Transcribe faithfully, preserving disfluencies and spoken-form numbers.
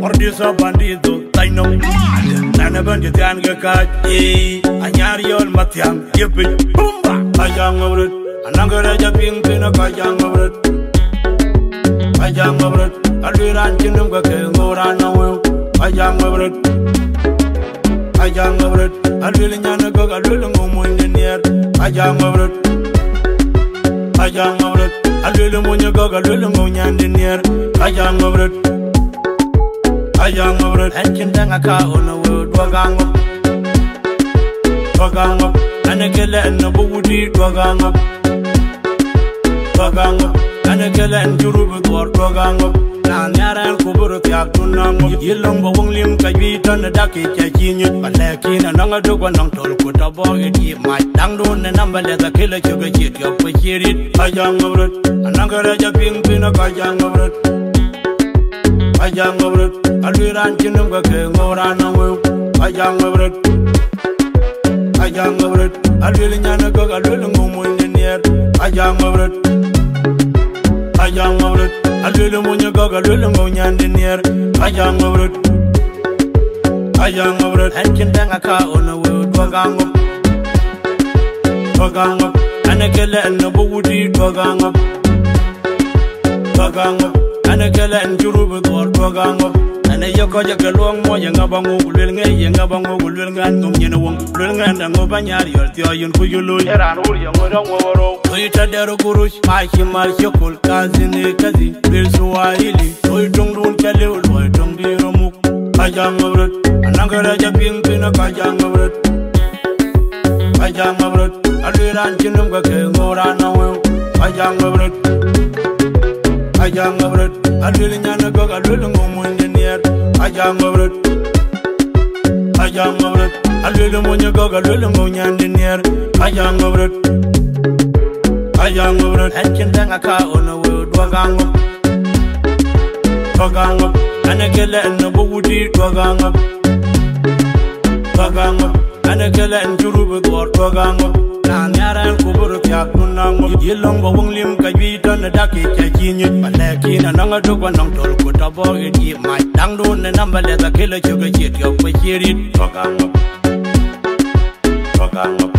Mordisa bandido, taino. Nana bandit and gaka, eh. Anyar yon Mathiang, yipi, pumba. Ayang over it. Anangaraja pink in a kajang over it. Ayang over it. Alviran chinum gaka, morana will. Ayang over it. Ayang over it. Alvilana go a little moon in the air. Ayang over it. Ayang over it. Alvilu munya go a little moon in the air. Ayang over it. Ayang over it. And Chindanga on the world, Wagang up. Wagang up. And a killer and a booty, Wagang up. Wagang up. And a killer and Jurubu, Wagang up. Anyar and Kuburu Yakunam, Yilumbo William Kajit and the Ducky Kajin, but Lakin and Nangaduga Nantol put a boy, my Tangdon and number let the killer sugar chit, your Pachiri, Ayang over it, Anangaraja pink in a Kajang over it. Ayang over it, Alviran Chinumba Morana will, Ayang over it. Ayang over it, Alvilana go a little moon in the air, Ayang over it. Ayang over it. A little moon go a little moon in the air. Ayang over it. Ayang over it. And Chindanga on the world. Wagang up. Wagang up. And a killer and a booty. Wagang up. Wagang up. And a killer and Jurubu. Wagang up. And a Yokoja long more young Abango, Lilling, young Abango, Lilling, no Yenawang, Lilling, and Mobanyari, or Theoyan Kujulu, and Uriam, Wodoro, Toyota Derogurush, my Himal Yokul, cousin, Kazi, Bill Suahili, Toy Tung Kalu, Toy Tung Diromu, Ayang over it, Anangaraja pink in a Kajang over it. Ayang over it, Alviran Chinumga, Morana will, Ayang over it. Ayang over it, Alvilana go a little moon in the air. Ayang over it. Ayang over it, Alvilu Munya go a little moon in the air. Ayang over it. Ayang over it, and Chindanga on the world. Wagang up. Wagang up, and a killer and a booty. Wagang up. Wagang up, and a killer and Jurubu. Wagang up. Anyar and Kuburu Yakunam, Yilumbo William Kajit and the Ducky Kajin, but Lakin and Nangaduga Nantol put a boy, my Tangdon and number let the killer sugar chit, your Pachiri, Wagang up. Wagang up.